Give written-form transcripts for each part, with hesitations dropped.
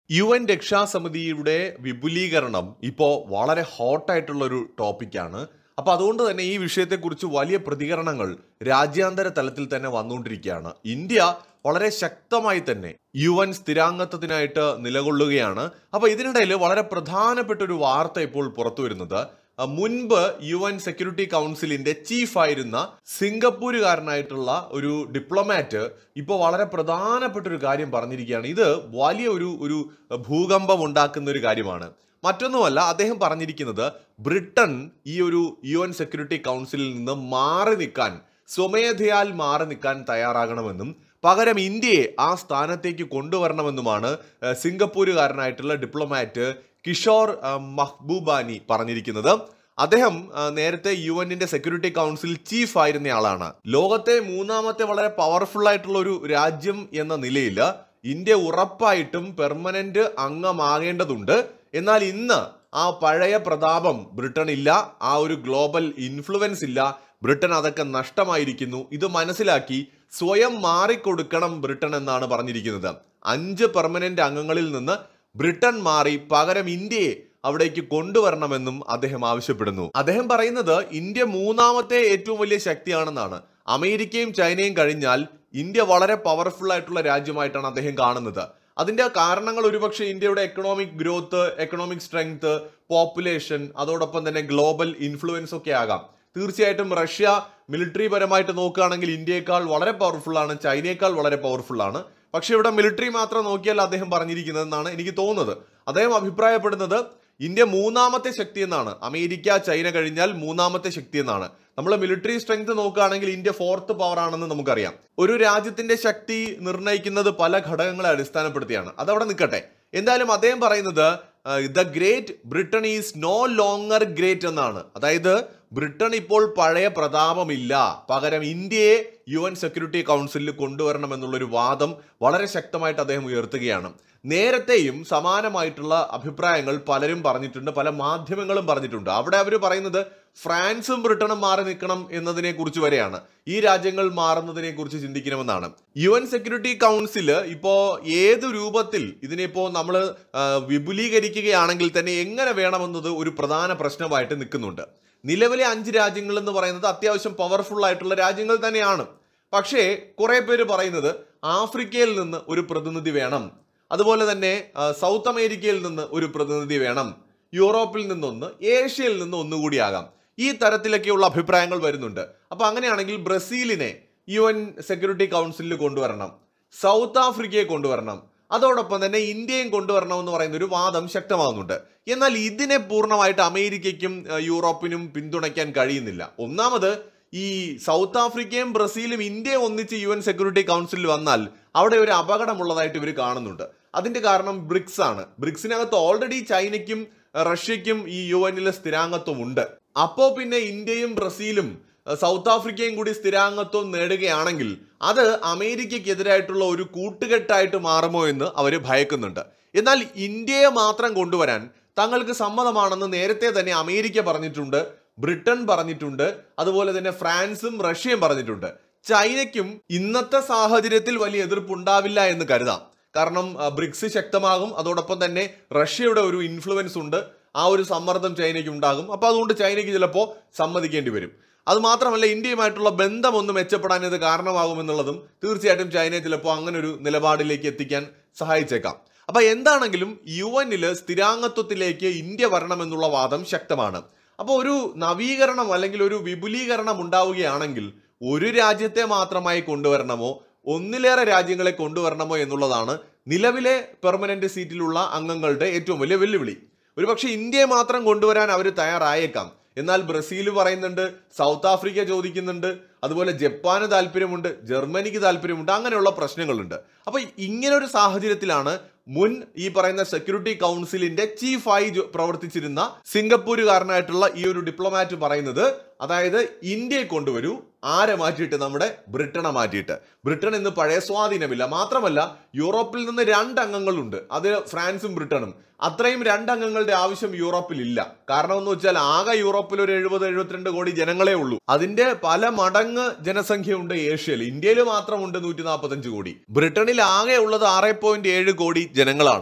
UN രക്ഷാസമിതിയുടെ വിപുലീകരണം ഇപ്പോൾ വളരെ ഹോട്ടായിട്ടുള്ള ഒരു ടോപ്പിക്കാണ്. അപ്പോൾ അതുകൊണ്ട് തന്നെ ഈ വിഷയത്തെക്കുറിച്ച് വലിയ പ്രതികരണങ്ങൾ രാജ്യാന്തര തലത്തിൽ തന്നെ വന്നുകൊണ്ടിരിക്കുകയാണ്. ഇന്ത്യ വളരെ ശക്തമായി തന്നെ UN സ്ഥിരാംഗത്വത്തിനായിട്ട് നിലകൊള്ളുകയാണ്. അപ്പോൾ ഇതിനിടയിൽ വളരെ പ്രധാനപ്പെട്ട ഒരു വാർത്ത ഇപ്പോൾ പുറത്തു വരുന്നത്, മുൻപ് UN സെക്യൂരിറ്റി കൗൺസിലിന്റെ ചീഫായിരുന്ന സിംഗപ്പൂരുകാരനായിട്ടുള്ള ഒരു ഡിപ്ലോമാറ്റ് ഇപ്പോൾ വളരെ പ്രധാനപ്പെട്ട ഒരു കാര്യം പറഞ്ഞിരിക്കുകയാണ്. ഇത് വലിയ ഒരു ഭൂകമ്പം ഉണ്ടാക്കുന്ന ഒരു കാര്യമാണ്. മറ്റൊന്നുമല്ല, അദ്ദേഹം പറഞ്ഞിരിക്കുന്നത് ബ്രിട്ടൻ ഈ ഒരു UN സെക്യൂരിറ്റി കൗൺസിലിൽ നിന്ന് മാറി നിൽക്കാൻ, സ്വമേധയാൽ മാറി നിൽക്കാൻ തയ്യാറാകണമെന്നും പകരം ഇന്ത്യയെ ആ സ്ഥാനത്തേക്ക് കൊണ്ടുവരണമെന്നുമാണ് സിംഗപ്പൂരുകാരനായിട്ടുള്ള ഡിപ്ലോമാറ്റ് കിഷോർ മഹ്ബൂബാനി പറഞ്ഞിരിക്കുന്നത്. അദ്ദേഹം നേരത്തെ UNന്റെ സെക്യൂരിറ്റി കൗൺസിൽ ചീഫ് ആയിരുന്നയാളാണ്. ലോകത്തെ മൂന്നാമത്തെ വളരെ പവർഫുൾ ആയിട്ടുള്ള ഒരു രാജ്യം എന്ന നിലയിൽ ഇന്ത്യ ഉറപ്പായിട്ടും പെർമനന്റ് അംഗമാകേണ്ടതുണ്ട്. എന്നാൽ ഇന്ന് ആ പഴയ പ്രതാപം ബ്രിട്ടൻ ഇല്ല, ആ ഒരു ഗ്ലോബൽ ഇൻഫ്ലുവൻസ് ഇല്ല. ബ്രിട്ടൻ അതൊക്കെ നഷ്ടമായിരിക്കുന്നു. ഇത് മനസ്സിലാക്കി സ്വയം മാറിക്കൊടുക്കണം ബ്രിട്ടൻ എന്നാണ് പറഞ്ഞിരിക്കുന്നത്. 5 പെർമനന്റ് അംഗങ്ങളിൽ നിന്ന് ബ്രിട്ടൻ മാറി പകരം ഇന്ത്യയെ അവിടേക്ക് കൊണ്ടുവരണമെന്നും അദ്ദേഹം ആവശ്യപ്പെടുന്നു. അദ്ദേഹം പറയുന്നത് ഇന്ത്യ മൂന്നാമത്തെ ഏറ്റവും വലിയ ശക്തിയാണെന്നാണ്. അമേരിക്കയും ചൈനയും കഴിഞ്ഞാൽ ഇന്ത്യ വളരെ പവർഫുൾ ആയിട്ടുള്ള രാജ്യമായിട്ടാണ് അദ്ദേഹം കാണുന്നത്. അതിന്റെ കാരണങ്ങൾ ഒരുപക്ഷെ ഇന്ത്യയുടെ economic growth, economic strength, population, അതോടൊപ്പം തന്നെ ഗ്ലോബൽ ഇൻഫ്ലുവൻസ് ഒക്കെ ആകാം. തീർച്ചയായിട്ടും റഷ്യ മിലിറ്ററി പരമായിട്ട് നോക്കുകയാണെങ്കിൽ ഇന്ത്യയേക്കാൾ വളരെ പവർഫുൾ ആണ്, ചൈനയേക്കാൾ വളരെ പവർഫുൾ ആണ്. പക്ഷെ ഇവിടെ മിലിറ്ററി മാത്രം നോക്കിയല്ല അദ്ദേഹം പറഞ്ഞിരിക്കുന്നതെന്നാണ് എനിക്ക് തോന്നുന്നത്. അദ്ദേഹം അഭിപ്രായപ്പെടുന്നത് ഇന്ത്യ മൂന്നാമത്തെ ശക്തി എന്നാണ്. അമേരിക്ക, ചൈന കഴിഞ്ഞാൽ മൂന്നാമത്തെ ശക്തി എന്നാണ്. നമ്മൾ മിലിറ്ററി സ്ട്രെങ്ത് നോക്കുകയാണെങ്കിൽ ഇന്ത്യ 4th പവർ ആണെന്ന് നമുക്കറിയാം. ഒരു രാജ്യത്തിന്റെ ശക്തി നിർണ്ണയിക്കുന്നത് പല ഘടകങ്ങളെ അടിസ്ഥാനപ്പെടുത്തിയാണ്. അതവിടെ നിൽക്കട്ടെ. എന്തായാലും അദ്ദേഹം പറയുന്നത് the great Britain is no longer great എന്നാണ്. അതായത് ബ്രിട്ടൻ ഇപ്പോൾ പഴയ പ്രതാപമില്ല, പകരം ഇന്ത്യയെ UN സെക്യൂരിറ്റി കൗൺസിലിൽ കൊണ്ടുവരണമെന്നുള്ളൊരു വാദം വളരെ ശക്തമായിട്ട് അദ്ദേഹം ഉയർത്തുകയാണ്. നേരത്തെയും സമാനമായിട്ടുള്ള അഭിപ്രായങ്ങൾ പലരും പറഞ്ഞിട്ടുണ്ട്, പല മാധ്യമങ്ങളും പറഞ്ഞിട്ടുണ്ട്. അവിടെ അവർ പറയുന്നത് ഫ്രാൻസും ബ്രിട്ടനും മാറി നിൽക്കണം എന്നതിനെ കുറിച്ച് വരെയാണ്. ഈ രാജ്യങ്ങൾ മാറുന്നതിനെ കുറിച്ച് ചിന്തിക്കണമെന്നാണ്. UN സെക്യൂരിറ്റി കൗൺസിൽ ഇപ്പോ ഏത് രൂപത്തിൽ ഇതിനിപ്പോ നമ്മൾ വിപുലീകരിക്കുകയാണെങ്കിൽ തന്നെ എങ്ങനെ വേണമെന്നത് ഒരു പ്രധാന പ്രശ്നമായിട്ട് നിൽക്കുന്നുണ്ട്. നിലവിലെ 5 രാജ്യങ്ങൾ എന്ന് പറയുന്നത് അത്യാവശ്യം പവർഫുൾ ആയിട്ടുള്ള രാജ്യങ്ങൾ തന്നെയാണ്. പക്ഷേ കുറെ പേര് പറയുന്നത് ആഫ്രിക്കയിൽ നിന്ന് ഒരു പ്രതിനിധി വേണം, അതുപോലെ തന്നെ സൗത്ത് അമേരിക്കയിൽ നിന്ന് ഒരു പ്രതിനിധി വേണം, യൂറോപ്പിൽ നിന്നൊന്ന്, ഏഷ്യയിൽ നിന്ന് ഒന്നുകൂടി ആകാം. ഈ തരത്തിലൊക്കെയുള്ള അഭിപ്രായങ്ങൾ വരുന്നുണ്ട്. അപ്പൊ അങ്ങനെയാണെങ്കിൽ ബ്രസീലിനെ UN സെക്യൂരിറ്റി കൗൺസിലിൽ കൊണ്ടുവരണം, സൗത്ത് ആഫ്രിക്കയെ കൊണ്ടുവരണം, അതോടൊപ്പം തന്നെ ഇന്ത്യയും കൊണ്ടുവരണം എന്ന് പറയുന്ന ഒരു വാദം ശക്തമാകുന്നുണ്ട്. എന്നാൽ ഇതിനെ പൂർണ്ണമായിട്ട് അമേരിക്കയ്ക്കും യൂറോപ്പിനും പിന്തുണയ്ക്കാൻ കഴിയുന്നില്ല. ഒന്നാമത്, ഈ സൗത്ത് ആഫ്രിക്കയും ബ്രസീലും ഇന്ത്യയും ഒന്നിച്ച് UN സെക്യൂരിറ്റി കൗൺസിലിൽ വന്നാൽ അവിടെ ഒരു അപകടമുള്ളതായിട്ട് ഇവർ കാണുന്നുണ്ട്. അതിന്റെ കാരണം ബ്രിക്സ് ആണ്. ബ്രിക്സിനകത്ത് ഓൾറെഡി ചൈനയ്ക്കും റഷ്യയ്ക്കും ഈ UNലെ സ്ഥിരാംഗത്വം ഉണ്ട്. അപ്പോ പിന്നെ ഇന്ത്യയും ബ്രസീലും സൗത്ത് ആഫ്രിക്കയും കൂടി സ്ഥിരാംഗത്വം നേടുകയാണെങ്കിൽ അത് അമേരിക്കയ്ക്കെതിരായിട്ടുള്ള ഒരു കൂട്ടുകെട്ടായിട്ട് മാറുമോ എന്ന് അവർ ഭയക്കുന്നുണ്ട്. എന്നാൽ ഇന്ത്യയെ മാത്രം കൊണ്ടുവരാൻ തങ്ങൾക്ക് സമ്മതമാണെന്ന് നേരത്തെ തന്നെ അമേരിക്ക പറഞ്ഞിട്ടുണ്ട്, ബ്രിട്ടൻ പറഞ്ഞിട്ടുണ്ട്, അതുപോലെ തന്നെ ഫ്രാൻസും റഷ്യയും പറഞ്ഞിട്ടുണ്ട്. ചൈനയ്ക്കും ഇന്നത്തെ സാഹചര്യത്തിൽ വലിയ എതിർപ്പുണ്ടാവില്ല എന്ന് കരുതാം. കാരണം ബ്രിക്സ് ശക്തമാകും, അതോടൊപ്പം തന്നെ റഷ്യയുടെ ഒരു ഇൻഫ്ലുവൻസ് ഉണ്ട്, ആ ഒരു സമ്മർദ്ദം ചൈനയ്ക്ക് ഉണ്ടാകും. അപ്പൊ അതുകൊണ്ട് ചൈനയ്ക്ക് ചിലപ്പോൾ സമ്മതിക്കേണ്ടി വരും. അത് മാത്രമല്ല, ഇന്ത്യയുമായിട്ടുള്ള ബന്ധം ഒന്ന് മെച്ചപ്പെടാൻ ഇത് കാരണമാകുമെന്നുള്ളതും തീർച്ചയായിട്ടും ചൈനയെ ചിലപ്പോൾ അങ്ങനെ ഒരു നിലപാടിലേക്ക് എത്തിക്കാൻ സഹായിച്ചേക്കാം. അപ്പൊ എന്താണെങ്കിലും UNല് സ്ഥിരാംഗത്വത്തിലേക്ക് ഇന്ത്യ വരണമെന്നുള്ള വാദം ശക്തമാണ്. അപ്പോൾ ഒരു നവീകരണം അല്ലെങ്കിൽ ഒരു വിപുലീകരണം ഉണ്ടാവുകയാണെങ്കിൽ ഒരു രാജ്യത്തെ മാത്രമായി കൊണ്ടുവരണമോ ഒന്നിലേറെ രാജ്യങ്ങളെ കൊണ്ടുവരണമോ എന്നുള്ളതാണ് നിലവിലെ പെർമനന്റ് സീറ്റിലുള്ള അംഗങ്ങളുടെ ഏറ്റവും വലിയ വെല്ലുവിളി. ഒരുപക്ഷെ ഇന്ത്യയെ മാത്രം കൊണ്ടുവരാൻ അവർ തയ്യാറായേക്കാം. എന്നാൽ ബ്രസീൽ പറയുന്നുണ്ട്, സൗത്ത് ആഫ്രിക്ക ചോദിക്കുന്നുണ്ട്, അതുപോലെ ജപ്പാന് താല്പര്യമുണ്ട്, ജർമ്മനിക്ക് താല്പര്യമുണ്ട്. അങ്ങനെയുള്ള പ്രശ്നങ്ങളുണ്ട്. അപ്പൊ ഇങ്ങനെ ഒരു സാഹചര്യത്തിലാണ് മുൻ ഈ പറയുന്ന സെക്യൂരിറ്റി കൗൺസിലിന്റെ ചീഫായി പ്രവർത്തിച്ചിരുന്ന സിംഗപ്പൂരുകാരനായിട്ടുള്ള ഈ ഒരു ഡിപ്ലോമാറ്റ് പറയുന്നത്, അതായത് ഇന്ത്യയെ കൊണ്ടുവരൂ, ആരെ മാറ്റിയിട്ട്? നമ്മുടെ ബ്രിട്ടനെ മാറ്റിയിട്ട്. ബ്രിട്ടൻ ഇന്ന് പഴയ സ്വാധീനമില്ല. മാത്രമല്ല, യൂറോപ്പിൽ നിന്ന് 2 അംഗങ്ങളുണ്ട്, അത് ഫ്രാൻസും ബ്രിട്ടനും. അത്രയും 2 അംഗങ്ങളുടെ ആവശ്യം യൂറോപ്പിൽ ഇല്ല. കാരണം എന്ന് വെച്ചാൽ ആകെ യൂറോപ്പിൽ ഒരു 70-72 കോടി ജനങ്ങളെ ഉള്ളൂ. അതിന്റെ പല മടങ്ങ് ജനസംഖ്യ ഉണ്ട് ഏഷ്യയിൽ. ഇന്ത്യയിൽ മാത്രമുണ്ട് 145 കോടി. ബ്രിട്ടനിൽ ആകെ ഉള്ളത് 6.7 കോടി ജനങ്ങളാണ്.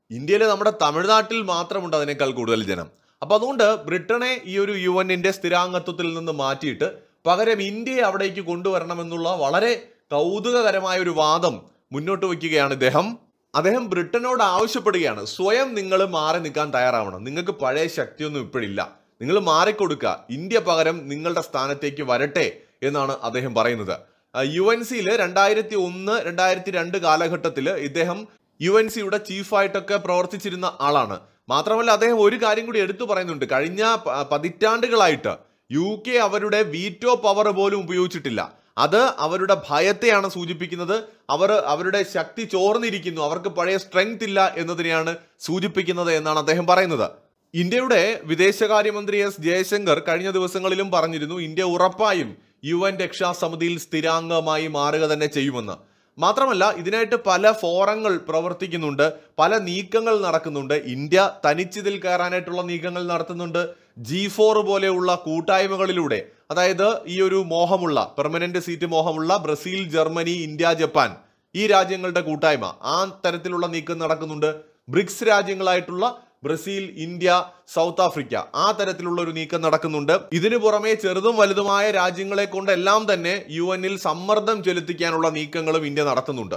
ഇന്ത്യയിലെ നമ്മുടെ തമിഴ്നാട്ടിൽ മാത്രമുണ്ട് അതിനേക്കാൾ കൂടുതൽ ജനം. അപ്പൊ അതുകൊണ്ട് ബ്രിട്ടനെ ഈ ഒരു UN-ന്റെ സ്ഥിരാംഗത്വത്തിൽ നിന്ന് മാറ്റിയിട്ട് പകരം ഇന്ത്യയെ അവിടേക്ക് കൊണ്ടുവരണമെന്നുള്ള വളരെ കൗതുകകരമായ ഒരു വാദം മുന്നോട്ട് വയ്ക്കുകയാണ് അദ്ദേഹം ബ്രിട്ടനോട് ആവശ്യപ്പെടുകയാണ്, സ്വയം നിങ്ങൾ മാറി നിൽക്കാൻ തയ്യാറാവണം, നിങ്ങൾക്ക് പഴയ ശക്തിയൊന്നും ഇപ്പോഴില്ല, നിങ്ങൾ മാറിക്കൊടുക്കുക, ഇന്ത്യ പകരം നിങ്ങളുടെ സ്ഥാനത്തേക്ക് വരട്ടെ എന്നാണ് അദ്ദേഹം പറയുന്നത്. UNC-യിൽ 2001, 2002 കാലഘട്ടത്തിൽ ഇദ്ദേഹം UNC-യുടെ ചീഫായിട്ടൊക്കെ പ്രവർത്തിച്ചിരുന്ന ആളാണ്. മാത്രമല്ല അദ്ദേഹം ഒരു കാര്യം കൂടി എടുത്തു പറയുന്നുണ്ട്, കഴിഞ്ഞ പതിറ്റാണ്ടുകളായിട്ട് UK അവരുടെ വീറ്റോ പവർ പോലും ഉപയോഗിച്ചിട്ടില്ല. അത് അവരുടെ ഭയത്തെയാണ് സൂചിപ്പിക്കുന്നത്. അവരുടെ ശക്തി ചോർന്നിരിക്കുന്നു, അവർക്ക് പഴയ സ്ട്രെങ്ത് ഇല്ല എന്നതിനെയാണ് സൂചിപ്പിക്കുന്നത് എന്നാണ് അദ്ദേഹം പറയുന്നത്. ഇന്ത്യയുടെ വിദേശകാര്യമന്ത്രി S. ജയശങ്കർ കഴിഞ്ഞ ദിവസങ്ങളിലും പറഞ്ഞിരുന്നു, ഇന്ത്യ ഉറപ്പായും UN രക്ഷാസമിതിയിൽ സ്ഥിരാംഗമായി മാറുക തന്നെ ചെയ്യുമെന്ന്. മാത്രമല്ല ഇതിനായിട്ട് പല ഫോറങ്ങൾ പ്രവർത്തിക്കുന്നുണ്ട്, പല നീക്കങ്ങൾ നടക്കുന്നുണ്ട്. ഇന്ത്യ തനിച്ചിതിൽ കയറാനായിട്ടുള്ള നീക്കങ്ങൾ നടത്തുന്നുണ്ട്. G4 പോലെയുള്ള കൂട്ടായ്മകളിലൂടെ, അതായത് ഈ ഒരു മോഹമുള്ള പെർമനന്റ് സീറ്റ് മോഹമുള്ള ബ്രസീൽ, ജർമ്മനി, ഇന്ത്യ, ജപ്പാൻ ഈ രാജ്യങ്ങളുടെ കൂട്ടായ്മ, ആ തരത്തിലുള്ള നീക്കം നടക്കുന്നുണ്ട്. ബ്രിക്സ് രാജ്യങ്ങളായിട്ടുള്ള ബ്രസീൽ, ഇന്ത്യ, സൗത്ത് ആഫ്രിക്ക, ആ തരത്തിലുള്ള ഒരു നീക്കം നടക്കുന്നുണ്ട്. ഇതിനു പുറമെ ചെറുതും വലുതുമായ രാജ്യങ്ങളെ കൊണ്ടെല്ലാം തന്നെ UN-ൽ സമ്മർദ്ദം ചെലുത്തിക്കാനുള്ള നീക്കങ്ങളും ഇന്ത്യ നടത്തുന്നുണ്ട്.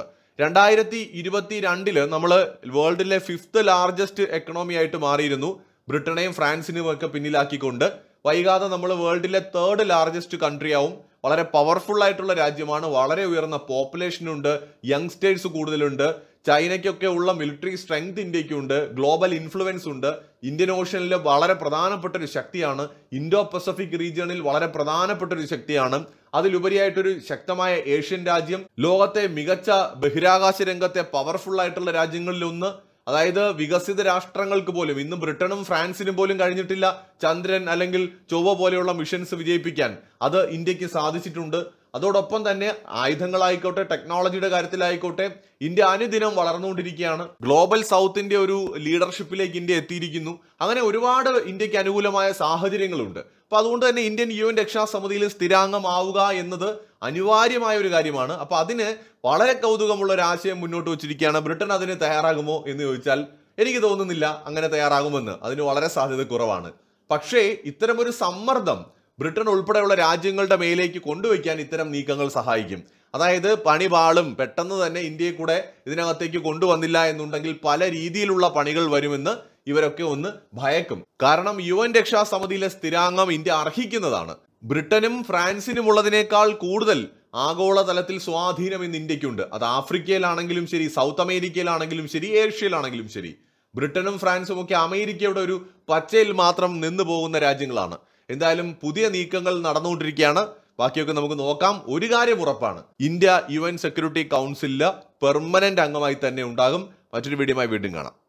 2022 നമ്മൾ വേൾഡിലെ 5th ലാർജസ്റ്റ് എക്കണോമി ആയിട്ട് മാറിയിരുന്നു, ബ്രിട്ടനെയും ഫ്രാൻസിനെയും ഒക്കെ പിന്നിലാക്കിക്കൊണ്ട്. വൈകാതെ നമ്മൾ വേൾഡിലെ 3rd ലാർജസ്റ്റ് കൺട്രി ആവും. വളരെ പവർഫുൾ ആയിട്ടുള്ള രാജ്യമാണ്, വളരെ ഉയർന്ന പോപ്പുലേഷൻ ഉണ്ട്, യങ്സ്റ്റേഴ്സ് കൂടുതലുണ്ട്. ചൈനയ്ക്കൊക്കെ ഉള്ള മിലിറ്ററി സ്ട്രെങ്ത് ഇന്ത്യക്കുണ്ട്, ഗ്ലോബൽ ഇൻഫ്ലുവൻസ് ഉണ്ട്. ഇന്ത്യൻ ഓഷ്യനിൽ വളരെ പ്രധാനപ്പെട്ട ഒരു ശക്തിയാണ്, ഇൻഡോ പസഫിക് റീജിയണിൽ വളരെ പ്രധാനപ്പെട്ട ഒരു ശക്തിയാണ്. അതിലുപരിയായിട്ടൊരു ശക്തമായ ഏഷ്യൻ രാജ്യം, ലോകത്തെ മികച്ച ബഹിരാകാശ രംഗത്തെ പവർഫുൾ ആയിട്ടുള്ള രാജ്യങ്ങളിൽ ഒന്ന്. അതായത് വികസിത രാഷ്ട്രങ്ങൾക്ക് പോലും, ഇന്ന് ബ്രിട്ടനും ഫ്രാൻസിനും പോലും കഴിഞ്ഞിട്ടില്ല ചന്ദ്രൻ അല്ലെങ്കിൽ ചൊവ്വ പോലെയുള്ള മിഷൻസ് വിജയിപ്പിക്കാൻ. അത് ഇന്ത്യക്ക് സാധിച്ചിട്ടുണ്ട്. അതോടൊപ്പം തന്നെ ആയുധങ്ങളായിക്കോട്ടെ, ടെക്നോളജിയുടെ കാര്യത്തിലായിക്കോട്ടെ, ഇന്ത്യ അനുദിനം വളർന്നുകൊണ്ടിരിക്കുകയാണ്. ഗ്ലോബൽ സൗത്തിന്റെ ഒരു ലീഡർഷിപ്പിലേക്ക് ഇന്ത്യ എത്തിയിരിക്കുന്നു. അങ്ങനെ ഒരുപാട് ഇന്ത്യക്ക് അനുകൂലമായ സാഹചര്യങ്ങളുണ്ട്. അപ്പൊ അതുകൊണ്ട് തന്നെ ഇന്ത്യൻ UN രക്ഷാസമിതിയിൽ സ്ഥിരാംഗമാവുക എന്നത് അനിവാര്യമായ ഒരു കാര്യമാണ്. അപ്പൊ അതിന് വളരെ കൗതുകമുള്ള ഒരു ആശയം മുന്നോട്ട് വെച്ചിരിക്കുകയാണ്. ബ്രിട്ടൻ അതിന് തയ്യാറാകുമോ എന്ന് ചോദിച്ചാൽ എനിക്ക് തോന്നുന്നില്ല അങ്ങനെ തയ്യാറാകുമെന്ന്. അതിന് വളരെ സാധ്യത കുറവാണ്. പക്ഷേ ഇത്തരമൊരു സമ്മർദ്ദം ബ്രിട്ടൻ ഉൾപ്പെടെയുള്ള രാജ്യങ്ങളുടെ മേലേക്ക് കൊണ്ടുവയ്ക്കാൻ ഇത്തരം നീക്കങ്ങൾ സഹായിക്കും. അതായത് പണി പാളും, പെട്ടെന്ന് തന്നെ ഇന്ത്യയെ കൂടെ ഇതിനകത്തേക്ക് കൊണ്ടുവന്നില്ല എന്നുണ്ടെങ്കിൽ പല രീതിയിലുള്ള പണികൾ വരുമെന്ന് ഇവരൊക്കെ ഒന്ന് ഭയക്കും. കാരണം UN രക്ഷാസമിതിയിലെ സ്ഥിരാംഗം ഇന്ത്യ അർഹിക്കുന്നതാണ്. ബ്രിട്ടനും ഫ്രാൻസിനും ഉള്ളതിനേക്കാൾ കൂടുതൽ ആഗോളതലത്തിൽ സ്വാധീനം ഇന്ന് ഇന്ത്യക്കുണ്ട്. അത് ആഫ്രിക്കയിലാണെങ്കിലും ശരി, സൗത്ത് അമേരിക്കയിലാണെങ്കിലും ശരി, ഏഷ്യയിലാണെങ്കിലും ശരി. ബ്രിട്ടനും ഫ്രാൻസും ഒക്കെ അമേരിക്കയുടെ ഒരു പച്ചയിൽ മാത്രം നിന്നു പോകുന്ന രാജ്യങ്ങളാണ്. എന്തായാലും പുതിയ നീക്കങ്ങൾ നടന്നുകൊണ്ടിരിക്കുകയാണ്. ബാക്കിയൊക്കെ നമുക്ക് നോക്കാം. ഒരു കാര്യം ഉറപ്പാണ്, ഇന്ത്യ UN സെക്യൂരിറ്റി കൗൺസിലില് പെർമനന്റ് അംഗമായി തന്നെ ഉണ്ടാകും. മറ്റൊരു വീഡിയോയുമായി വീണ്ടും കാണാം.